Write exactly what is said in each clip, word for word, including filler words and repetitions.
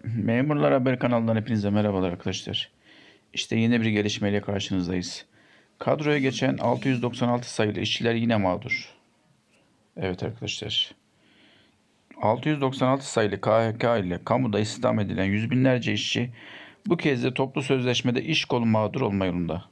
Memurlar Haber kanalından hepinize merhabalar arkadaşlar. İşte yeni bir gelişmeyle karşınızdayız. Kadroya geçen altı yüz doksan altı sayılı işçiler yine mağdur. Evet arkadaşlar. altı yüz doksan altı sayılı K H K ile kamuda istihdam edilen yüz binlerce işçi bu kez de toplu sözleşmede iş kolu mağdur olma yolunda.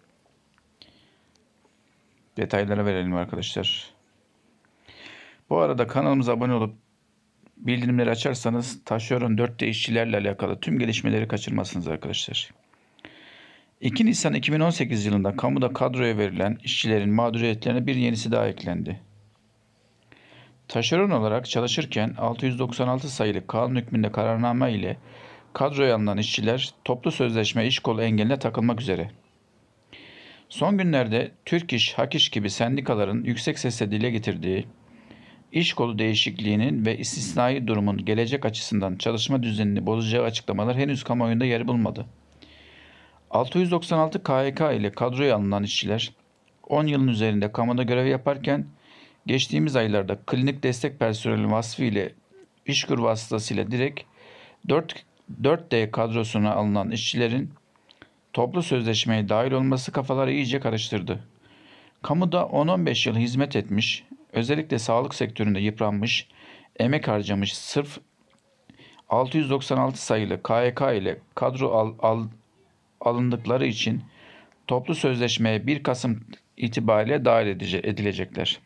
Detaylara verelim arkadaşlar. Bu arada kanalımıza abone olup bildirimleri açarsanız taşeron dört D işçilerle alakalı tüm gelişmeleri kaçırmazsınız arkadaşlar. iki Nisan iki bin on sekiz yılında kamuda kadroya verilen işçilerin mağduriyetlerine bir yenisi daha eklendi. Taşeron olarak çalışırken altı yüz doksan altı sayılı kanun hükmünde kararname ile kadroya alınan işçiler toplu sözleşme iş kolu engeline takılmak üzere. Son günlerde Türk İş, Hak İş gibi sendikaların yüksek sesle dile getirdiği iş kolu değişikliğinin ve istisnai durumun gelecek açısından çalışma düzenini bozacağı açıklamalar henüz kamuoyunda yer bulmadı. altı yüz doksan altı K H K ile kadroya alınan işçiler on yılın üzerinde kamuda görev yaparken geçtiğimiz aylarda klinik destek personeli vasfı ile İşkur vasıtasıyla direkt dört D kadrosuna alınan işçilerin toplu sözleşmeye dahil olması kafaları iyice karıştırdı. Kamuda on on beş yıl hizmet etmiş, özellikle sağlık sektöründe yıpranmış, emek harcamış sırf altı yüz doksan altı sayılı K H K ile kadro al, al, alındıkları için toplu sözleşmeye bir Kasım itibariyle dahil edilecekler.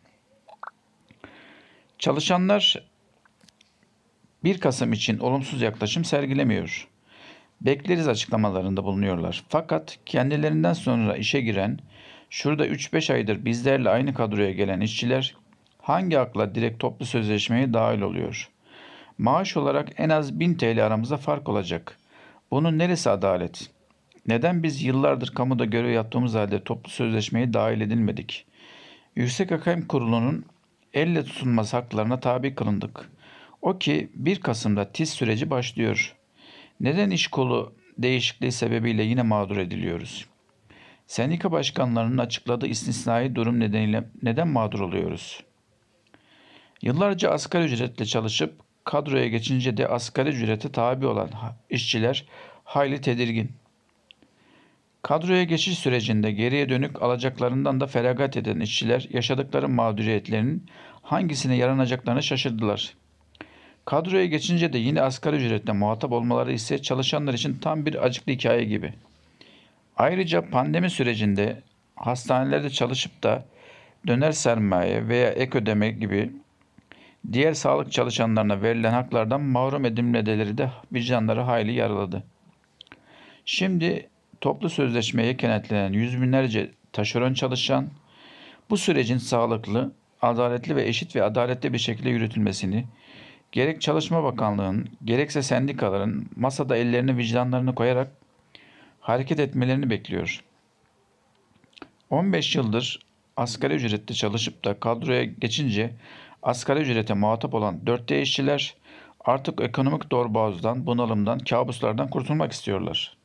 Çalışanlar bir Kasım için olumsuz yaklaşım sergilemiyor. Bekleriz açıklamalarında bulunuyorlar. Fakat kendilerinden sonra işe giren, şurada üç beş aydır bizlerle aynı kadroya gelen işçiler hangi akla direkt toplu sözleşmeye dahil oluyor? Maaş olarak en az bin T L aramızda fark olacak. Bunun neresi adalet? Neden biz yıllardır kamuda görev yaptığımız halde toplu sözleşmeye dahil edilmedik? Yüksek Hakem Kurulu'nun elle tutulmaz haklarına tabi kılındık. O ki bir Kasım'da tiz süreci başlıyor. Neden iş kolu değişikliği sebebiyle yine mağdur ediliyoruz? Sendika başkanlarının açıkladığı istisnai durum nedeniyle neden mağdur oluyoruz? Yıllarca asgari ücretle çalışıp kadroya geçince de asgari ücrete tabi olan işçiler hayli tedirgin. Kadroya geçiş sürecinde geriye dönük alacaklarından da feragat eden işçiler yaşadıkları mağduriyetlerinin hangisine yaranacaklarını şaşırdılar. Kadroya geçince de yine asgari ücretle muhatap olmaları ise çalışanlar için tam bir acıklı hikaye gibi. Ayrıca pandemi sürecinde hastanelerde çalışıp da döner sermaye veya ek ödeme gibi diğer sağlık çalışanlarına verilen haklardan mahrum edilmeleri de vicdanları hayli yaraladı. Şimdi toplu sözleşmeye kenetlenen yüz binlerce taşeron çalışan bu sürecin sağlıklı, adaletli ve eşit ve adaletli bir şekilde yürütülmesini gerek Çalışma Bakanlığı'nın gerekse sendikaların masada ellerini vicdanlarını koyarak hareket etmelerini bekliyor. on beş yıldır asgari ücretle çalışıp da kadroya geçince asgari ücrete muhatap olan dört D işçiler artık ekonomik doğrubağızdan, bunalımdan, kabuslardan kurtulmak istiyorlar.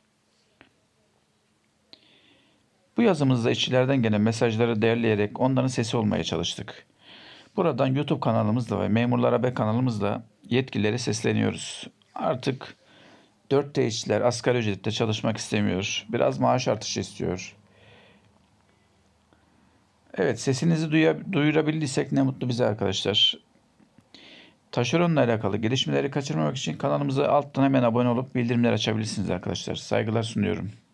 Bu yazımızda işçilerden gelen mesajları derleyerek onların sesi olmaya çalıştık. Buradan YouTube kanalımızla ve Memurlar Haber kanalımızla yetkililere sesleniyoruz. Artık dört D işçiler asgari ücretle çalışmak istemiyor. Biraz maaş artışı istiyor. Evet, sesinizi duya, duyurabildiysek ne mutlu bize arkadaşlar. Taşeronla alakalı gelişmeleri kaçırmamak için kanalımıza alttan hemen abone olup bildirimleri açabilirsiniz arkadaşlar. Saygılar sunuyorum.